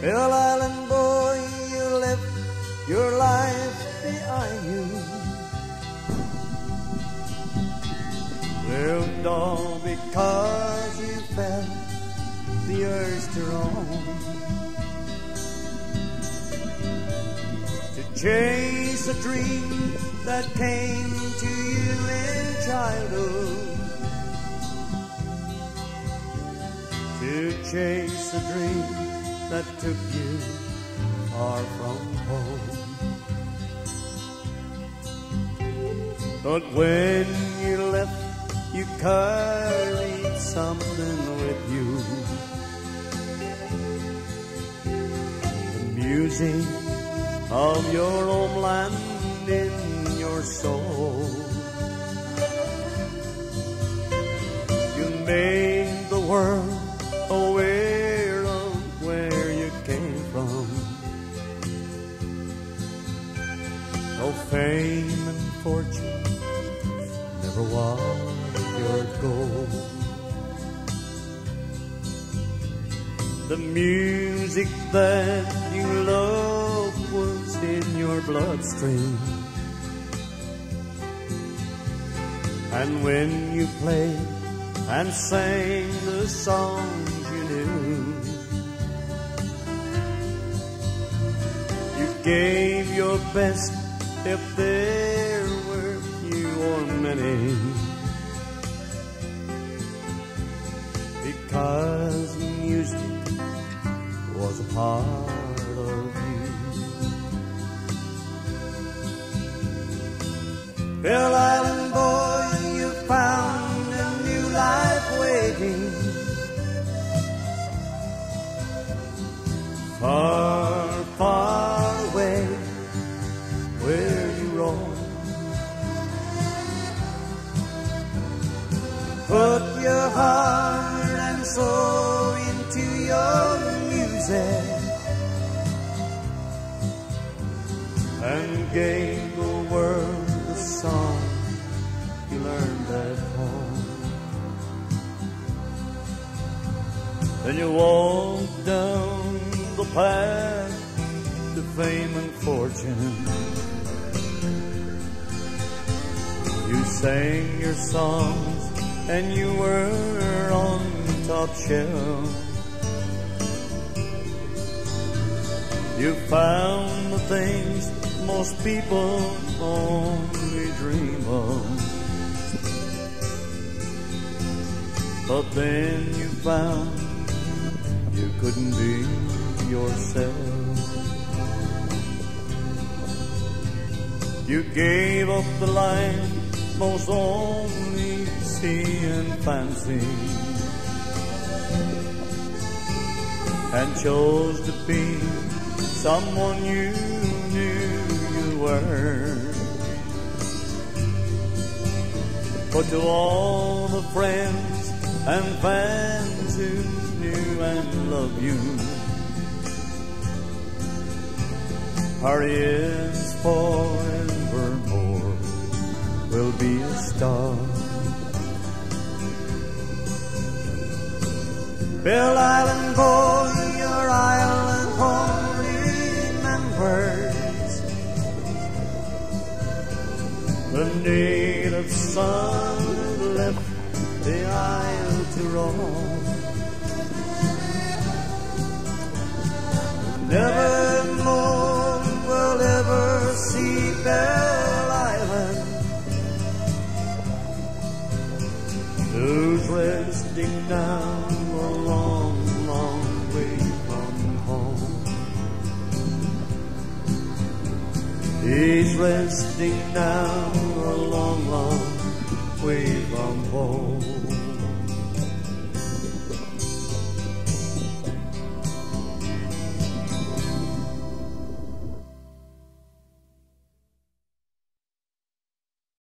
Hill Island boy, you left your life behind you. Lived all because you felt the urge to roam, to chase a dream that came to you in childhood, to chase a dream that took you far from home. But when you left, you carried something with you, the music of your homeland in your soul. You made the world aware of where you came from. No fame and fortune never was your goal. The music that you loved was in your bloodstream, and when you played and sang the songs you knew, you gave your best if there were few or many, because music was a part of you. Hill Island boy, you found a new life waiting, far, far away where you roam. Put your heart and soul into your music, and gave the world the song you learned at home. Then you walked down the path to fame and fortune. You sang your songs and you were on top shelf. You found the things most people only dream of, but then you found you couldn't be yourself. You gave up the life most only see and fancy, and chose to be someone you knew you were. But to all the friends and fans who knew and loved you, Harry is forevermore will be a star. Hill Island boy, your island home remembers the native son who left the isle to roam. Nevermore will ever see Belle Island, who's resting now a long, long way from home. He's resting now a long, long way